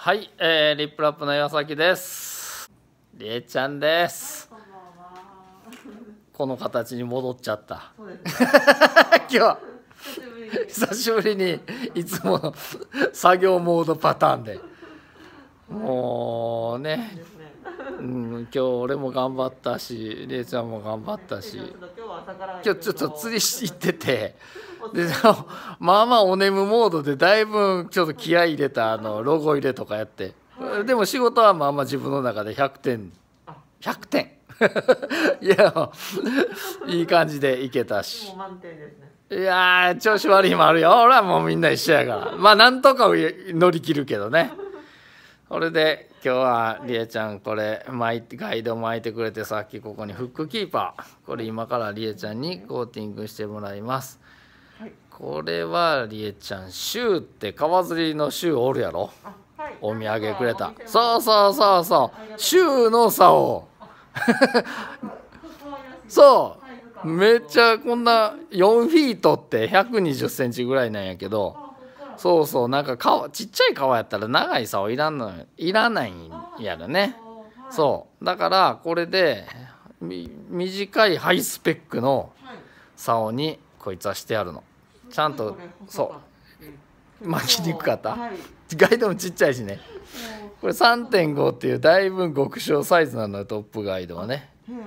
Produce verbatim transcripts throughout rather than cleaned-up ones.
はい、えー、リップラップの岩崎です。りえちゃんです。 こんばんは。 この形に戻っちゃった。 そうですね。 今日は久しぶりに。 久しぶりにいつもの作業モードパターンで、もうね、 ですね。 うん、今日俺も頑張ったし、りえちゃんも頑張ったし、 ちょっと今日は朝から今日ちょっと釣り行ってて。でまあまあお眠モードでだいぶちょっと気合い入れたあのロゴ入れとかやって、はい、でも仕事はまあまあ自分の中でひゃくてんひゃくてんいやいい感じでいけたし、 満点ですいね。 やー調子悪いもあるよ。俺はもうみんな一緒やからまあなんとか乗り切るけどね。それで今日はりえちゃんこれ巻いてガイド巻いてくれて、さっきここにフックキーパー、これ今からりえちゃんにコーティングしてもらいます。はい、これはりえちゃんシューって川釣りのシューおるやろ、はい、お土産くれた。そうそうそうそうシューの竿そうめっちゃこんなよんフィートってひゃくにじゅっセンチぐらいなんやけど、そうそうなんか川ちっちゃい川やったら長い竿いらんのいらないんやろね。そうだからこれで短いハイスペックの竿にこいつはしてあるの。ちゃんとそう巻きにくかった、はい、ガイドもちっちゃいしね。これ さんてんご っていうだいぶ極小サイズなのよ、トップガイドはね。うん、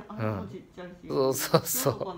そうそうそうこ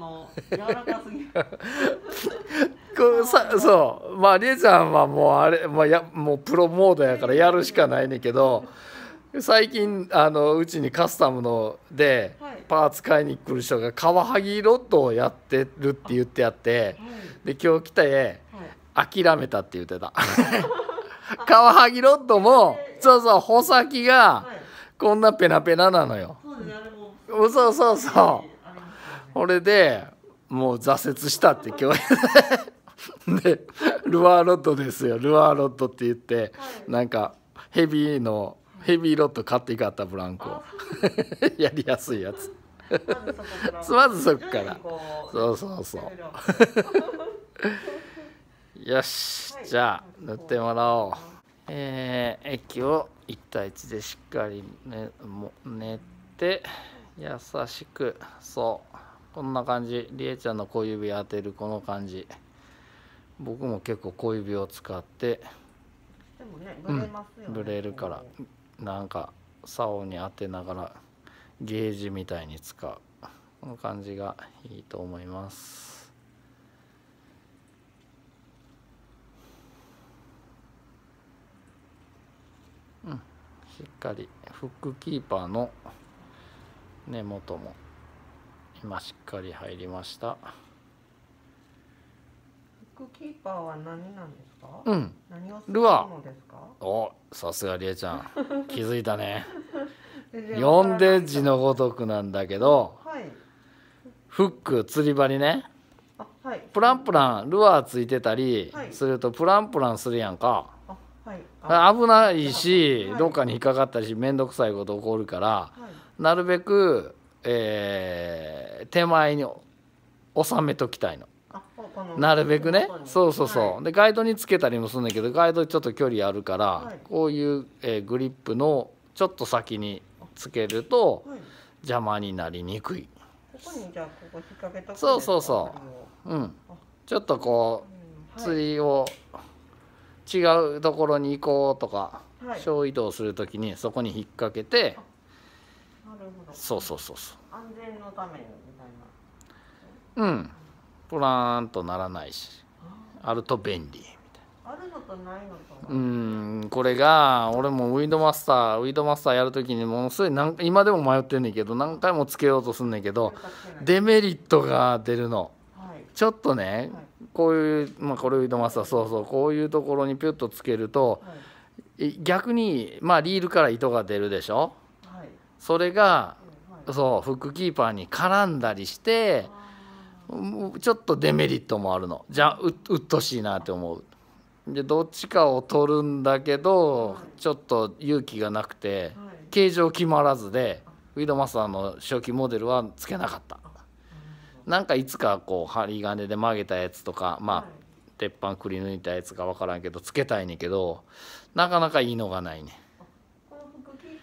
うさそうまありえちゃんはもうあれ、まあ、やもうプロモードやからやるしかないねんけど、最近あのうちにカスタムのでパーツ買いに来る人がカワハギロッドをやってるって言ってやって、で今日来て諦めたって言ってたカワハギロッドもそうそう穂先がこんなペナペナなのよ。そうそうそうこれでもう挫折したって今日でルアーロッドですよ、ルアーロッドって言ってなんかヘビーのヘビーロッド買っていかったブランコやりやすいやつまずそっからそうそうそうよし、じゃあ塗ってもらおう。えー、液をいち対いちでしっかりねも練って優しく、そうこんな感じ。りえちゃんの小指当てるこの感じ、僕も結構小指を使ってでもねブレますよね、 ブレるからなんか竿に当てながらゲージみたいに使う、この感じがいいと思います。うん、しっかりフックキーパーの根元も今しっかり入りました。 フックキーパーは何なんですか？ うん、 何をするのですか？ お、さすがりえちゃん気づいたね読んで字のごとくなんだけど、はい、フック釣り針ね、はい、プランプランルアーついてたりするとプランプランするやんか、はい、危ないし、はい、どっかに引っかかったりし面倒くさいこと起こるから、はい、なるべく、えー、手前に収めときたいの。なるべくね、そうそうそう、はい、でガイドにつけたりもするんだけどガイドちょっと距離あるから、はい、こういう、えー、グリップのちょっと先につけると邪魔になりにくい。 ここにじゃあここ引っ掛けとく。 そうそうそう、うん、ちょっとこう、うん、はい、釣りを違うところに行こうとか、はい、小移動するときにそこに引っ掛けて、 なるほど、 そうそうそうそう、 安全のためにみたいな、 うん、プラーンとならないし、あると便利みたいな。 あるのとないのと。 うん、これが俺もウィンドマスターウィンドマスターやるときにものすごい何今でも迷ってんねんけど何回もつけようとすんねんけどデメリットが出るの。はい、ちょっとね、はい、こういう、まあ、これウィンドマスターそうそうこういうところにピュッとつけると、はい、逆にまあリールから糸が出るでしょ。はい、それが、はい、そうフックキーパーに絡んだりして。ちょっとデメリットもあるの。じゃあ う, うっとしいなって思う。でどっちかを取るんだけど、はい、ちょっと勇気がなくて、はい、形状決まらずでウィードマスターの初期モデルはつけなかった。なんかいつかこう針金で曲げたやつとかまあ、はい、鉄板くり抜いたやつか分からんけどつけたいねんけどなかなかいいのがないね。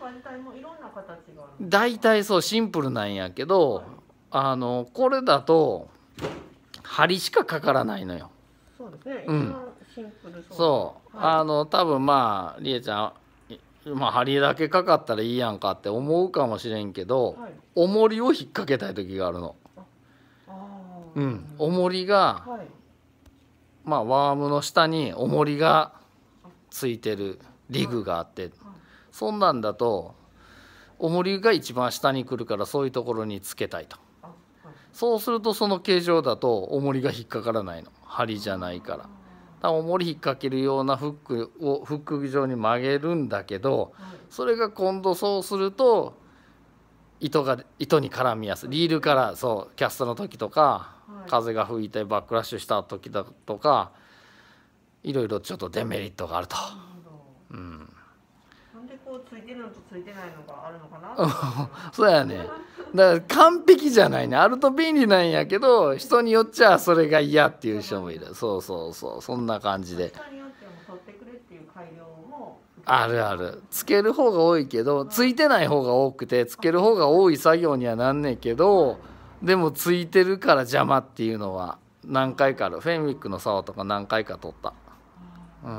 カ自体もいろんな形がある。 大体そうシンプルなんやけど、はい、あのこれだと針しかかからないのよ。 そうですね。 うん、 シンプルそう。 そう、 はい、 あの多分まありえちゃん、まあ、針だけかかったらいいやんかって思うかもしれんけど、はい、重りを引っ掛けたい時があるの。うん、重りが、はい、まあワームの下に重りがついてるリグがあって、はいはい、そんなんだと重りが一番下に来るからそういうところにつけたいと。そうするとその形状だと重りが引っかからないの、針じゃないから。だから重り引っ掛けるようなフックをフック状に曲げるんだけど、それが今度そうすると糸が糸に絡みやすい、リールからそうキャストの時とか、風が吹いてバックラッシュした時だとかいろいろちょっとデメリットがあると。うん、 なんでこうついてるのとついてないのがあるのかな。 そうやね。だから完璧じゃないね。あると便利なんやけど人によっちゃそれが嫌っていう人もいる。そうそうそう、そんな感じで。 人によっても取ってくれっていう改良もあるある。つける方が多いけどついてない方が多くてつける方が多い作業にはなんねんけど、でもついてるから邪魔っていうのは何回かある。フェンウィックの竿とか何回か取った。うん。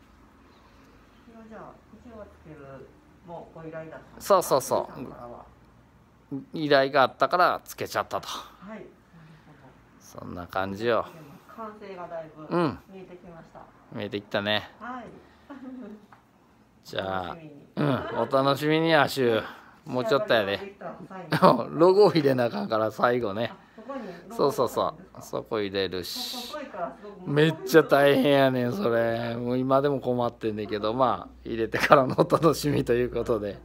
そうそうそう。依頼があったからつけちゃったと。はい。そんな感じよ。 完成がだいぶ見えてきました。 うん、見えてきたね。 はい。 じゃあ、うん、お楽しみにアシュ。もうちょっとやで。ロゴ入れなあかんから最後ね。そうそうそう。そこ入れるし。めっちゃ大変やねんそれ。もう今でも困ってんねんけど、まあ入れてからのお楽しみということで。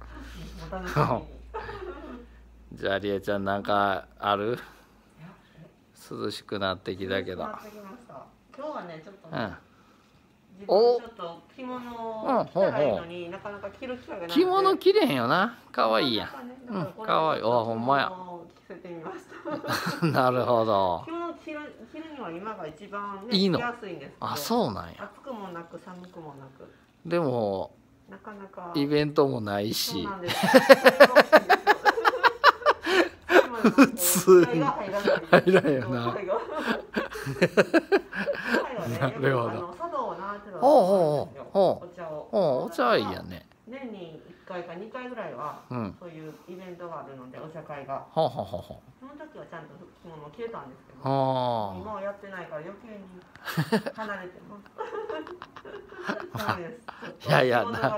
じゃありえちゃんなんかある？涼しくなってきたけど。 今日はねちょっと、ね、うん、自分ちょっと着物を着たらいいのに、なかなか着る機会がないので。 着物着れへんよな。可愛いやん。うん、可愛い。あ、ほんまや。 着せてみました。 なるほど。 着物着る着るには今が一番ね、 いいの。 着やすいんですけど。 あ、そうなんや。 暑くもなく寒くもなく。 でもなかなかイベントもないし。 そうなんです。 普通に入らんよな。なるほど。 茶道を習ってたんですよ。 お茶を。お茶はいいやね。 年にいっかいかにかいぐらいはそういうイベントがあるので、お茶会が。 ほうほうほうほう。 その時はちゃんと着物を着れたんですけど、今はやってないから余計に離れてます。 いやいやな。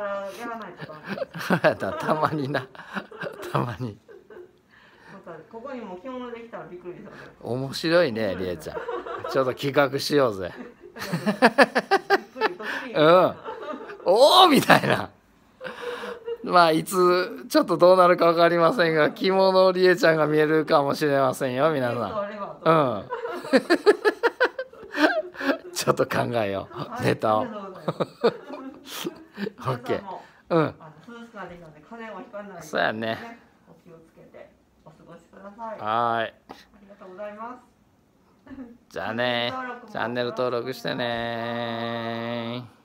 たまにな。たまに。 ここにも着物できたらびっくりですよね。 面白いね、りえちゃん。ちょっと企画しようぜ。うん。おおみたいな。まあいつちょっとどうなるか分かりませんが、着物りえちゃんが見えるかもしれませんよ、皆さん。うん。ちょっと考えよう、ネタを。オッケー。うん。そうやね。はい。ありがとうございます。 じゃあね、チャンネル登録してね。